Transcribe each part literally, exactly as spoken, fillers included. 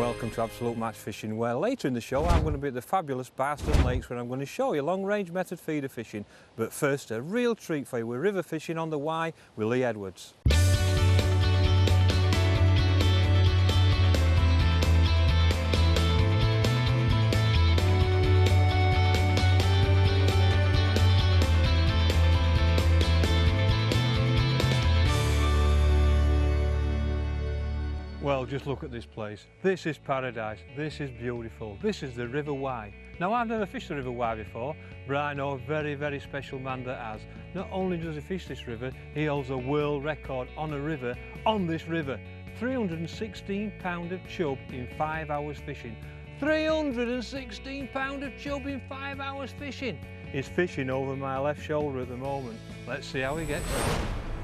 welcome to Absolute Match Fishing, where later in the show I'm going to be at the fabulous Barston Lakes where I'm going to show you long range method feeder fishing. But first, a real treat for you with river fishing on the Wye with Lee Edwards. Well, just look at this place. This is paradise. This is beautiful. This is the River Wye. Now, I've never fished the River Wye before, but I know a very, very special man that has. Not only does he fish this river, he holds a world record on a river, on this river. three hundred and sixteen pounds of chub in five hours fishing. three hundred and sixteen pounds of chub in five hours fishing. He's fishing over my left shoulder at the moment. Let's see how he gets on.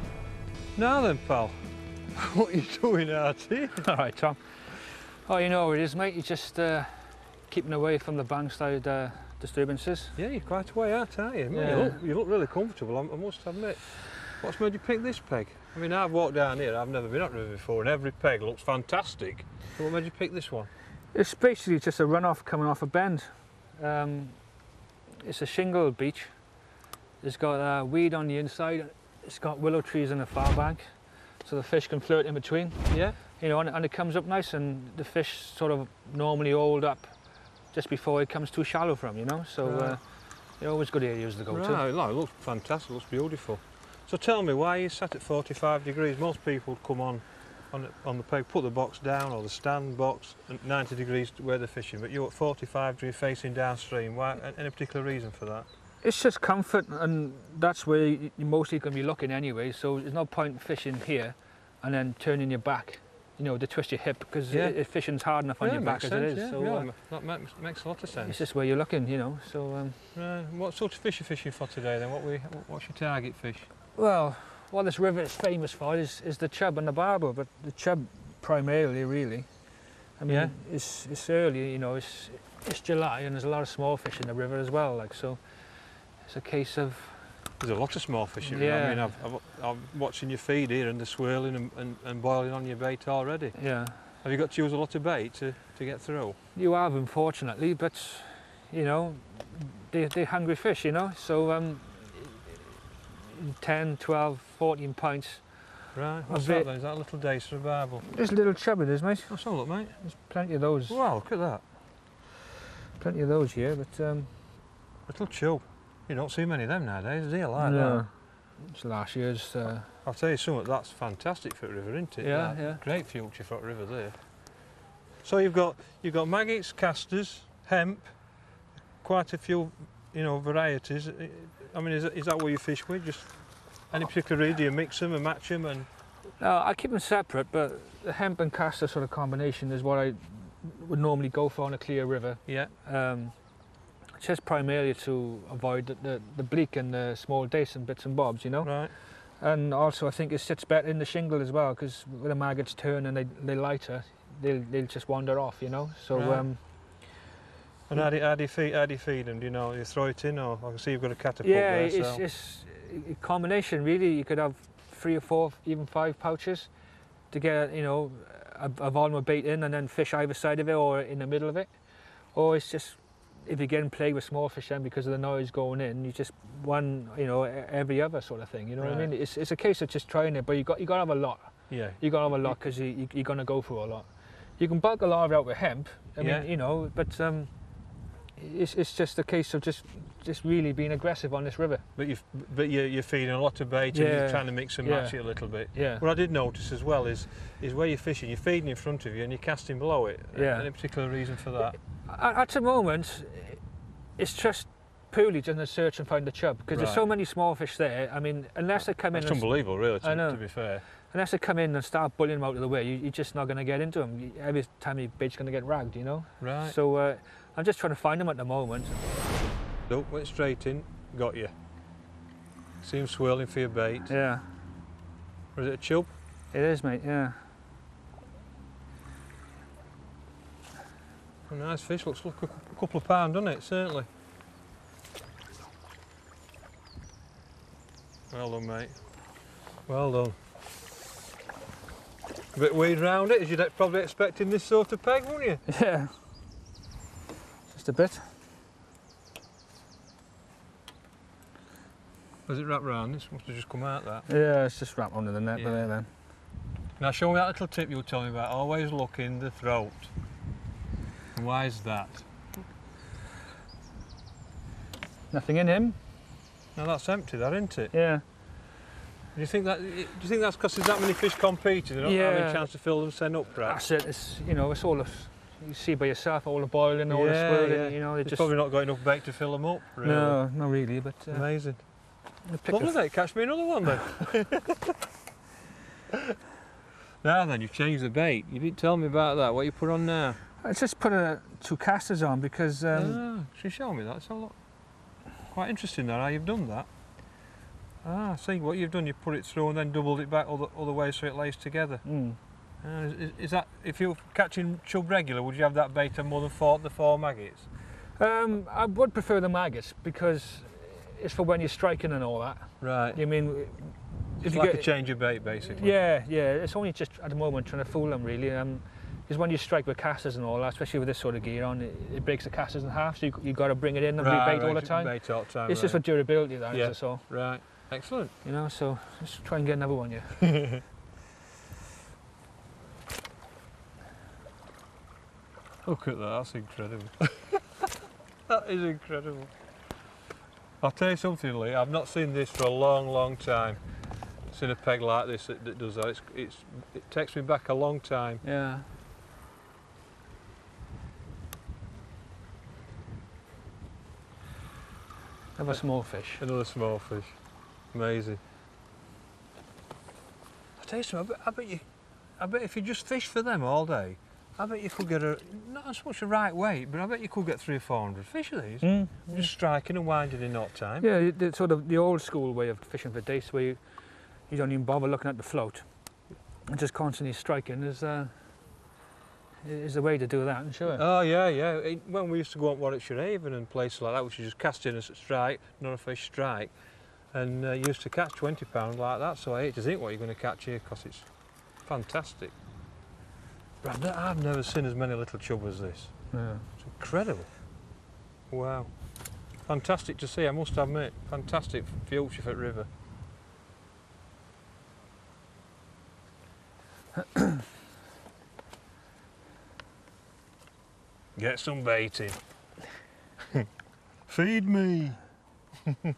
Now then, pal. What are you doing out here? All right, Tom. Oh, you know what it is, mate. You're just uh, keeping away from the bankside uh, disturbances. Yeah, you're quite away out, aren't you? Yeah. You, look, you look really comfortable, I must admit. What's made you pick this peg? I mean, I've walked down here, I've never been up the river before, and every peg looks fantastic. So what made you pick this one? It's basically just a runoff coming off a bend. Um, it's a shingle beach. It's got uh, weed on the inside. It's got willow trees on the far bank, so the fish can flirt in between. Yeah. You know, and, and it comes up nice, and the fish sort of normally hold up just before it comes too shallow for them, you know. So right. uh, they're always good areas to go right. to. Right, it looks fantastic, looks beautiful. So tell me, why are you sat at forty-five degrees? Most people come on on the, on the peg, put the box down, or the stand box, and ninety degrees where they're fishing, but you're at forty-five degrees facing downstream. Why? Any particular reason for that? It's just comfort, and that's where you're mostly going to be looking anyway, so there's no point fishing here and then turning your back, you know, to twist your hip, because yeah. it, fishing's hard enough on yeah, your back as sense, it is. Yeah, so yeah, uh, that makes, makes a lot of sense. It's just where you're looking, you know. So um, right. What sort of fish are you fishing for today then? What we, what's your target fish? Well, what this river is famous for is, is the chub and the barbel, but the chub primarily, really. I mean, yeah. it's, it's early, you know, it's, it's July, and there's a lot of small fish in the river as well, like, so it's a case of... There's a lot of small fish here. Yeah. I mean, I've, I've, I'm watching your feed here, and they're swirling and, and, and boiling on your bait already. Yeah. Have you got to use a lot of bait to, to get through? You have, unfortunately, but, you know, they, they're hungry fish, you know, so um, ten, twelve, fourteen pints. Right, what's that then? Is that a little dace for a barbel? Just a little chub it is, mate. Let's have a look, mate. There's plenty of those. Wow, look at that. Plenty of those here, but... Um, little chub. You don't see many of them nowadays, do you, like no. that? It's last year's... Uh, I'll tell you something, that's fantastic for a river, isn't it? Yeah, that? yeah. Great future for a river there. So you've got, you've got maggots, casters, hemp, quite a few, you know, varieties. I mean, is, is that what you fish with? Just any particular reason? Do you mix them and match them? And no, I keep them separate, but the hemp and caster sort of combination is what I would normally go for on a clear river. Yeah. Um, just primarily to avoid the, the, the bleak and the small dace and bits and bobs, you know. Right. And also I think it sits better in the shingle as well, because when the maggots turn and they, they're lighter, they'll, they'll just wander off, you know. So. Right. Um, and how do, you, how, do you feed, how do you feed them? Do you know, you throw it in, or I can see you've got a catapult yeah, there. it's, so. it's a combination really. You could have three or four, even five pouches to get, you know, a, a volume of bait in, and then fish either side of it or in the middle of it. Or it's just, if you're getting plagued with small fish then because of the noise going in, you just one, you know, every other sort of thing, you know right. what I mean? It's, it's a case of just trying it, but you got you got to have a lot. Yeah. You got to have a lot, because you, you, you're going to go through a lot. You can bulk a lot of it out with hemp, I yeah. mean, you know, but um, it's, it's just a case of just just really being aggressive on this river. But, you've, but you're, you're feeding a lot of bait yeah. and you're trying to mix and match yeah. it a little bit. Yeah. What I did notice as well is, is where you're fishing, you're feeding in front of you and you're casting below it. Yeah. Any particular reason for that? At the moment, it's just purely just to search and find the chub, because right. there's so many small fish there. I mean, unless they come That's in... It's unbelievable, really, to, I know. to be fair. Unless they come in and start bullying them out of the way, you, you're just not going to get into them. Every time your bait's going to get ragged, you know? Right. So uh, I'm just trying to find them at the moment. Nope, went straight in, got you. See him swirling for your bait. Yeah. Or is it a chub? It is, mate, yeah. A nice fish, looks like a couple of pounds, doesn't it? Certainly. Well done, mate. Well done. A bit weed round it, as you'd probably expecting this sort of peg, wouldn't you? Yeah. Just a bit. Was it wrapped round? This must have just come out that. Yeah, it's just wrapped under the net Yeah. there then. Now show me that little tip you were telling me about, always look in the throat. And why is that? Nothing in him. Now that's empty, that, isn't it? Yeah. Do you think that? Do you think that's because there's that many fish competing? They don't Yeah. have a chance to fill them, send up, perhaps. That's it. It's, you know, it's all the, you see by yourself, all the boiling, all the Yeah, swirling. yeah. You know, they They've just probably not got enough bait to fill them up. Really. no, not really. But uh, Amazing. the pick Lovely, of- mate. Catch me another one then. Now then, you've changed the bait. You didn't tell me about that. What you put on now? I just put uh, two casters on because um, ah, she showed me that. It's a lot. Quite interesting that how you've done that. Ah, see what you've done. You put it through and then doubled it back all the other way so it lays together. mm, Uh, is, is that if you're catching chub regular? Would you have that bait on more than four the four maggots? um, I would prefer the maggots because it's for when you're striking and all that. Right. You mean if It's you like get a change of bait, basically. yeah, yeah. It's only just at the moment trying to fool them really. Um, Because when you strike with casters and all that, especially with this sort of gear on, it, it breaks the casters in half, so you you got to bring it in and Right, rebait all the right, time. Bait all the time. It's just for right. durability, that Yeah. is so. Right. Excellent. You know, so let's try and get another one, yeah. Look at that. That's incredible. That is incredible. I'll tell you something, Lee. I've not seen this for a long, long time. Seen a peg like this that, that does that. It's, it's, it takes me back a long time. Yeah. Have a small fish. Another small fish. Amazing. I'll tell you something. I bet, I bet you, I bet if you just fish for them all day, I bet you could get a not as much a right weight, but I bet you could get three or four hundred fish of these. Mm. Just striking and winding in not time. Yeah, the sort of the old school way of fishing for dace, where you, you don't even bother looking at the float, and just constantly striking is uh, is the way to do that, I'm sure. Oh yeah, yeah. It, when we used to go up Warwickshire Haven and places like that, we should just cast in a strike, not a fish strike, and uh, used to catch twenty pounds like that. So I hate to think what you're going to catch here because it's fantastic. But I've, ne I've never seen as many little chub as this. Yeah. It's incredible. Wow. Fantastic to see, I must admit. Fantastic future for the river. Get some bait in. Feed me. I'll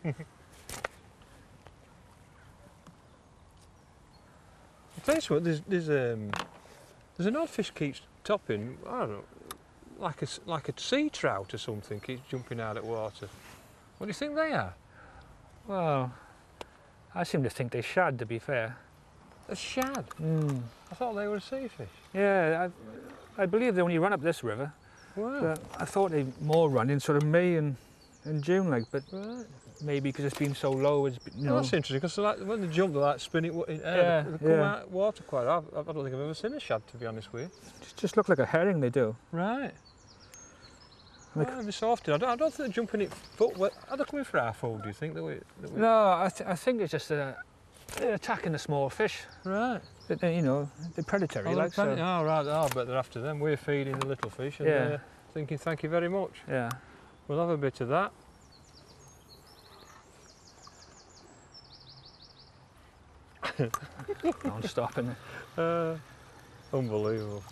tell you what, there's, there's, um, there's an odd fish keeps topping, I don't know, like a, like a sea trout or something, keeps jumping out of water. What do you think they are? Well, I seem to think they shad, to be fair. A shad? Mm. I thought they were a sea fish. Yeah, I, I believe they only run up this river. Wow. But I thought they more run in sort of May and, and June, like, but Right. maybe because it's been so low, it's you Well, know. that's interesting because like, when they jump, they like spin it in air. Yeah, they, they come yeah. out of water quite. I, I don't think I've ever seen a shad, to be honest with you. Just, just look like a herring, they do. Right. Like- Well, every so often. I don't, I don't think they're jumping it foot. Well, are they coming for our food, do you think? That we, that we... No, I, th I think it's just uh, they're attacking the small fish. Right. They, they, you know, they're predatory, Oh, like so. plenty- oh, right. Oh, but they're after them. We're feeding the little fish and Yeah. they're thinking, thank you very much. Yeah. We'll have a bit of that. I'm stopping. Uh, unbelievable.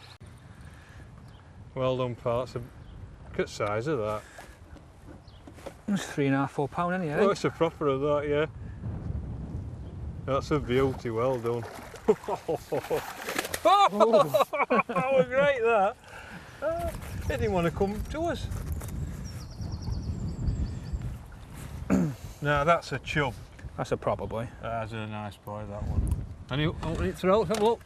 Well done, pal. That's a good size of that. It's three and a half, four pound anyhow. Oh, it's a proper of that, yeah. That's a beauty. Well done. Oh, that was great, that. Uh, it didn't want to come to us. Now that's a chub. That's a proper boy. That's a nice boy, that one. And you open its throat, have a look.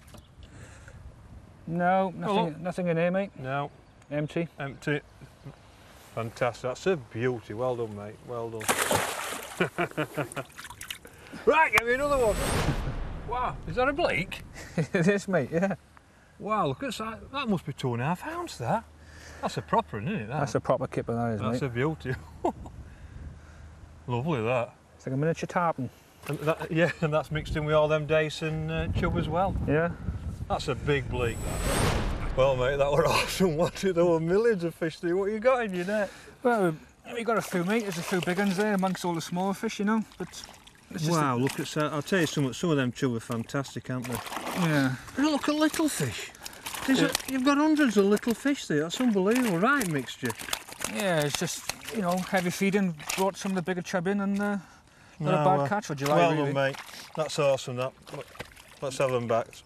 No, nothing, look. nothing in here, mate. No, Empty. empty. Fantastic. That's a beauty. Well done, mate. Well done. Right, get me another one. Wow, is that a bleak? It is, mate. Yeah. Wow, look at that. That must be two and a half ounce, that. That's a proper one, isn't it? That? That's a proper kipper, that is, That's mate. a beauty. Lovely, that. It's like a miniature tarpon. And that. Yeah, and that's mixed in with all them dace and uh, chub as well. Yeah. That's a big bleak, that. Well, mate, that were awesome. What did there were millions of fish there? What you got in your net? Well, we got a few, mate. There's a few big ones there amongst all the smaller fish, you know. But it's just wow, look at that. I'll tell you something, some of them chub are fantastic, aren't they? Yeah. And look at little fish. There's Yeah. a, you've got hundreds of little fish there. That's unbelievable, right mixture. Yeah, it's just, you know, heavy feeding brought some of the bigger chub in and uh, not No, a bad uh, catch for July, well really. done, mate. That's awesome, that. Look, let's have them back.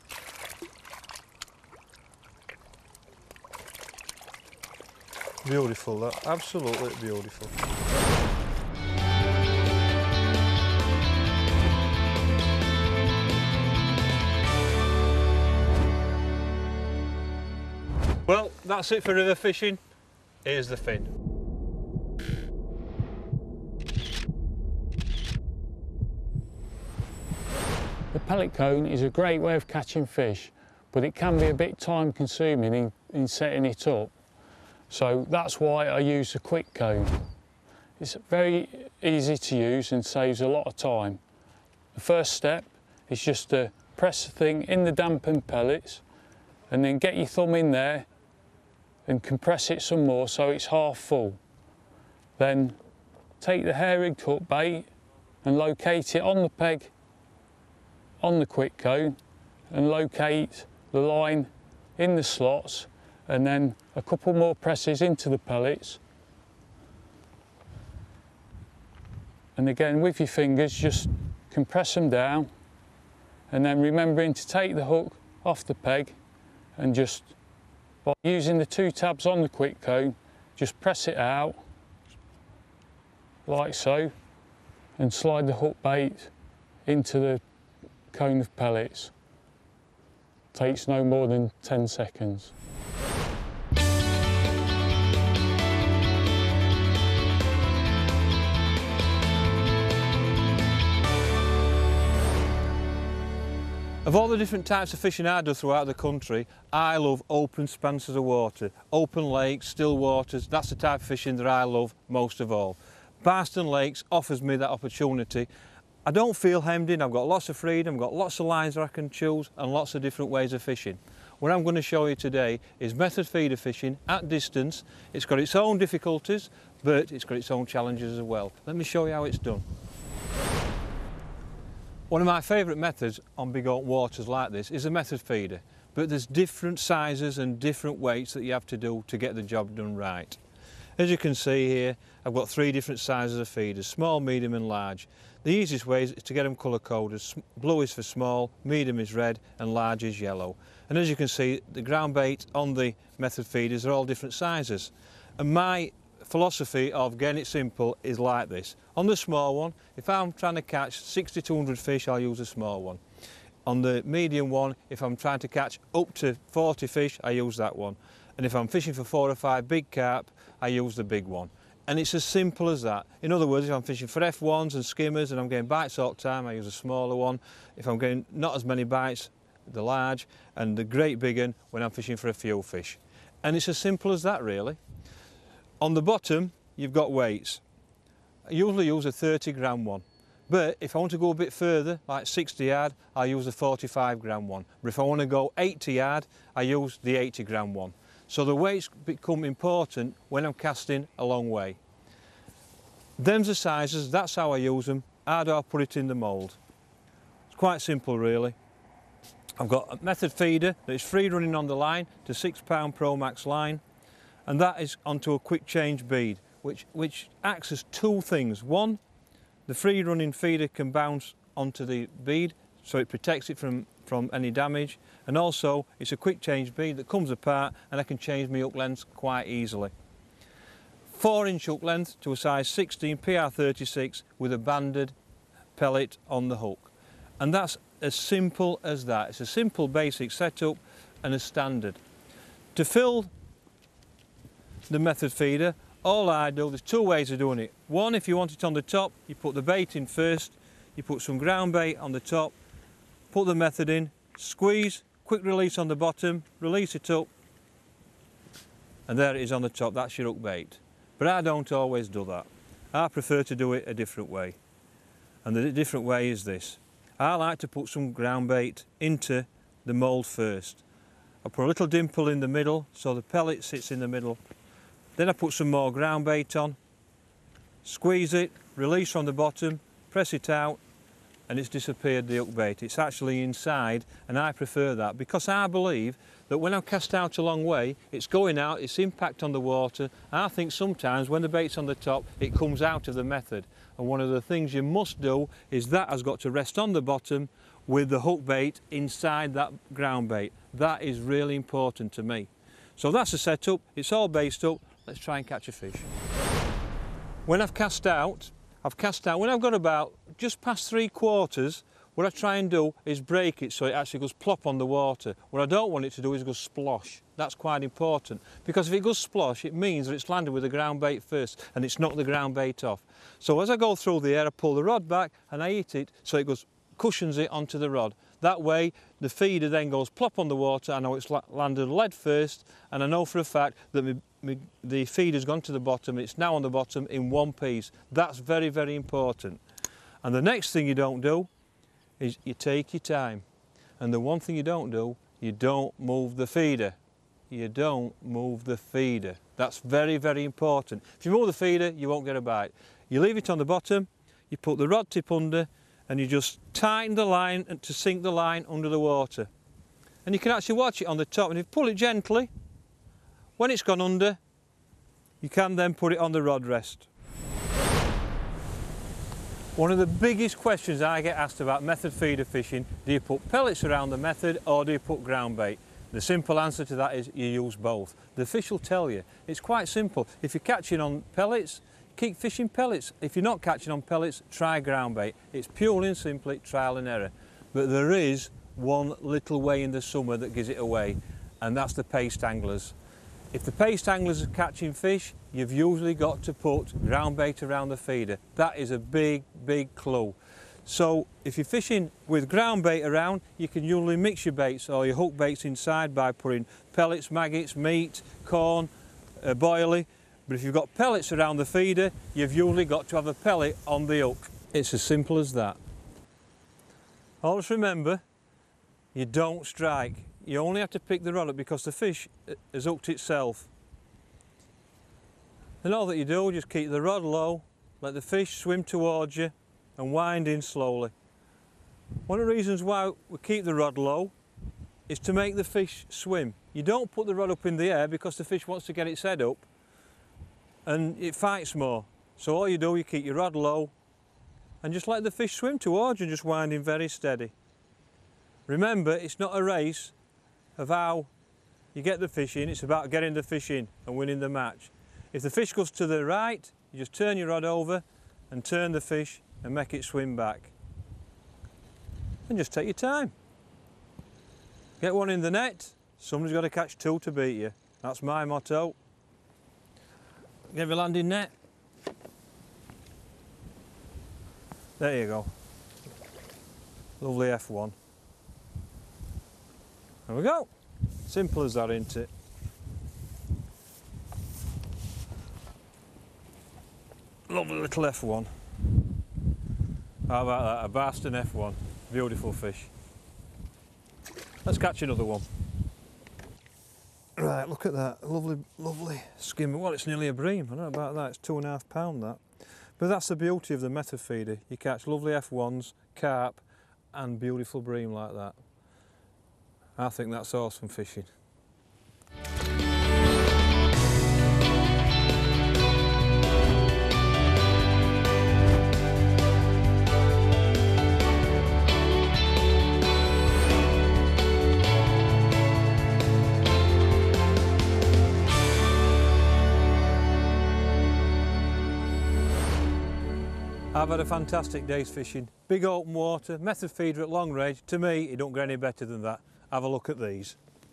Beautiful, that. Absolutely beautiful. Well, that's it for river fishing. Here's the fin. The pellet cone is a great way of catching fish, but it can be a bit time consuming in, in setting it up. So that's why I use the quick cone. It's very easy to use and saves a lot of time. The first step is just to press the thing in the dampened pellets and then get your thumb in there and compress it some more so it's half full. Then take the hair-rigged hook bait and locate it on the peg on the quick cone and locate the line in the slots, and then a couple more presses into the pellets, and again with your fingers just compress them down, and then remembering to take the hook off the peg and just by using the two tabs on the quick cone just press it out like so and slide the hook bait into the cone of pellets. Takes no more than ten seconds. Of all the different types of fishing I do throughout the country, I love open expanses of water, open lakes, still waters. That's the type of fishing that I love most of all. Barston Lakes offers me that opportunity. I don't feel hemmed in. I've got lots of freedom, I've got lots of lines that I can choose and lots of different ways of fishing. What I'm going to show you today is method feeder fishing at distance. It's got its own difficulties, but it's got its own challenges as well. Let me show you how it's done. One of my favourite methods on big open waters like this is a method feeder, but there's different sizes and different weights that you have to do to get the job done right. As you can see here, I've got three different sizes of feeders, small, medium and large. The easiest way is to get them colour coded. Blue is for small, medium is red and large is yellow. And as you can see, the ground bait on the method feeders are all different sizes. And my philosophy of getting it simple is like this. On the small one, if I'm trying to catch sixty to one hundred fish, I'll use a small one. On the medium one, if I'm trying to catch up to forty fish, I use that one. And if I'm fishing for four or five big carp, I use the big one. And it's as simple as that. In other words, if I'm fishing for F ones and skimmers and I'm getting bites all the time, I use a smaller one. If I'm getting not as many bites, the large, and the great big one when I'm fishing for a few fish. And it's as simple as that, really. On the bottom, you've got weights. I usually use a thirty gram one. But if I want to go a bit further, like sixty yard, I use a forty-five gram one. But if I want to go eighty yard, I use the eighty gram one. So the weights become important when I'm casting a long way. Them's the sizes, that's how I use them. How do I put it in the mould? It's quite simple, really. I've got a method feeder that is free running on the line to six pound Pro Max line, and that is onto a quick change bead, which, which acts as two things. One, the free running feeder can bounce onto the bead, so it protects it from, from any damage, and also it's a quick change bead that comes apart and I can change my hook length quite easily. four inch hook length to a size sixteen P R thirty-six with a banded pellet on the hook. And that's as simple as that. It's a simple basic setup and a standard. To fill the method feeder, all I do, there's two ways of doing it. One, if you want it on the top, you put the bait in first, you put some ground bait on the top, put the method in, squeeze, quick release on the bottom, release it up, and there it is on the top. That's your hook bait. But I don't always do that. I prefer to do it a different way. And the different way is this. I like to put some ground bait into the mould first. I put a little dimple in the middle so the pellet sits in the middle. Then I put some more ground bait on, squeeze it, release from the bottom, press it out, and it's disappeared, the hook bait. It's actually inside, and I prefer that because I believe that when I cast out a long way, it's going out, it's impact on the water. I think sometimes when the bait's on the top, it comes out of the method. And one of the things you must do is that has got to rest on the bottom with the hook bait inside that ground bait. That is really important to me. So that's the setup, it's all based up. Let's try and catch a fish. When I've cast out, I've cast out, when I've got about just past three quarters, what I try and do is break it so it actually goes plop on the water. What I don't want it to do is go splosh. That's quite important, because if it goes splosh, it means that it's landed with the ground bait first and it's knocked the ground bait off. So as I go through the air, I pull the rod back and I hit it so it goes, cushions it onto the rod. That way the feeder then goes plop on the water. I know it's landed lead first, and I know for a fact that my, my, the feeder's gone to the bottom. It's now on the bottom in one piece. That's very, very important. And the next thing you don't do is you take your time. And the one thing you don't do, you don't move the feeder. You don't move the feeder. That's very, very important. If you move the feeder, you won't get a bite. You leave it on the bottom, you put the rod tip under, and you just tighten the line and to sink the line under the water. And you can actually watch it on the top, and if you pull it gently, when it's gone under, you can then put it on the rod rest. One of the biggest questions I get asked about method feeder fishing, do you put pellets around the method or do you put ground bait? The simple answer to that is you use both. The fish will tell you. It's quite simple. If you're catching on pellets, keep fishing pellets. If you're not catching on pellets, try ground bait. It's purely and simply trial and error. But there is one little way in the summer that gives it away, and that's the paste anglers. If the paste anglers are catching fish, you've usually got to put ground bait around the feeder. That is a big, big clue. So if you're fishing with ground bait around, you can usually mix your baits or your hook baits inside by putting pellets, maggots, meat, corn, uh, boilie. But if you've got pellets around the feeder, you've usually got to have a pellet on the hook. It's as simple as that. Always remember, you don't strike. You only have to pick the rod up because the fish has hooked itself. And all that you do, just keep the rod low, let the fish swim towards you and wind in slowly. One of the reasons why we keep the rod low is to make the fish swim. You don't put the rod up in the air because the fish wants to get its head up and it fights more. So all you do, you keep your rod low and just let the fish swim towards you, just winding very steady. Remember, it's not a race of how you get the fish in, it's about getting the fish in and winning the match. If the fish goes to the right, you just turn your rod over and turn the fish and make it swim back. And just take your time. Get one in the net, somebody's got to catch two to beat you. That's my motto. Get your landing net. There you go. Lovely F one. There we go. Simple as that, isn't it? Lovely little F one. How about that? A Barston F one. Beautiful fish. Let's catch another one. Right, look at that. Lovely, lovely skimmer. Well, it's nearly a bream. I don't know about that. It's two and a half pound, that. But that's the beauty of the method feeder. You catch lovely F ones, carp, and beautiful bream like that. I think that's awesome fishing. I've had a fantastic day's fishing. Big open water, method feeder at long range. To me, it don't get any better than that. Have a look at these.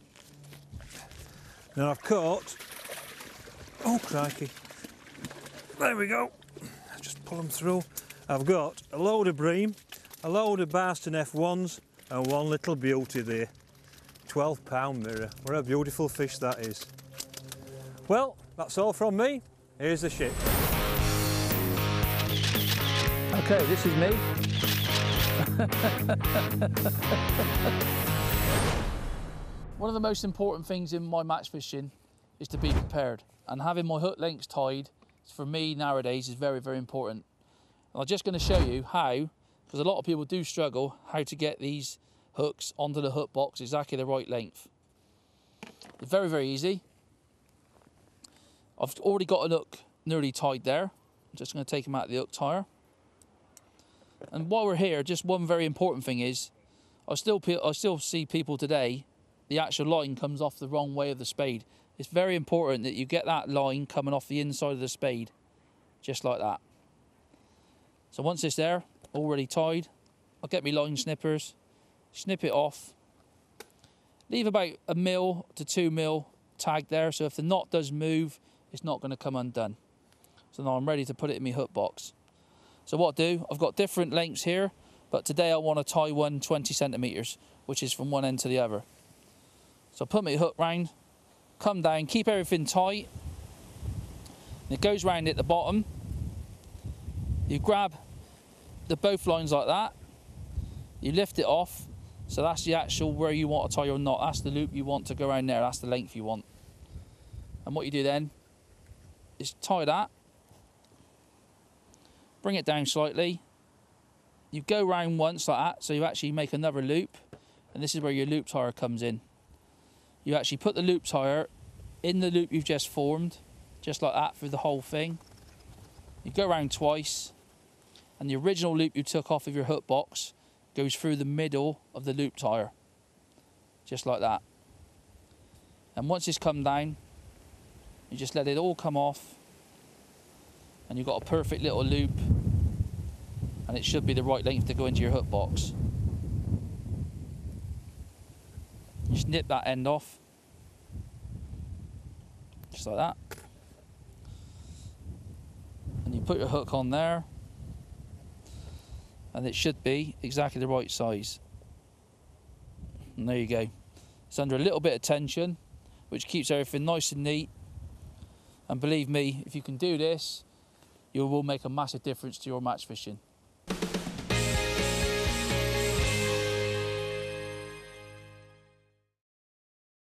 Now I've caught, oh crikey, there we go. Just pull them through. I've got a load of bream, a load of Barston F ones, and one little beauty there. twelve pound mirror. What a beautiful fish that is. Well, that's all from me. Here's the ship. Okay, this is me. One of the most important things in my match fishing is to be prepared, and having my hook lengths tied for me nowadays is very, very important. And I'm just going to show you how, because a lot of people do struggle how to get these hooks onto the hook box exactly the right length. It's very, very easy. I've already got a hook nearly tied there. I'm just going to take them out of the hook tire. And while we're here, just one very important thing is, I still I still see people today, the actual line comes off the wrong way of the spade. It's very important that you get that line coming off the inside of the spade, just like that. So once it's there, already tied, I'll get my line snippers, snip it off, leave about a mil to two mil tag there, so if the knot does move, it's not going to come undone. So now I'm ready to put it in my hook box. So what I do, I've got different lengths here, but today I want to tie one twenty centimetres, which is from one end to the other. So I put my hook round, come down, keep everything tight, and it goes round at the bottom. You grab the both lines like that, you lift it off, so that's the actual where you want to tie your knot. That's the loop you want to go around there, that's the length you want. And what you do then is tie that, bring it down slightly, you go round once like that, so you actually make another loop, and this is where your loop tire comes in. You actually put the loop tire in the loop you've just formed, just like that through the whole thing. You go around twice, and the original loop you took off of your hook box goes through the middle of the loop tire, just like that. And once it's come down, you just let it all come off, and you've got a perfect little loop, and it should be the right length to go into your hook box. You snip that end off, just like that, and you put your hook on there, and it should be exactly the right size. And there you go. It's under a little bit of tension, which keeps everything nice and neat, and believe me, if you can do this, you will make a massive difference to your match fishing.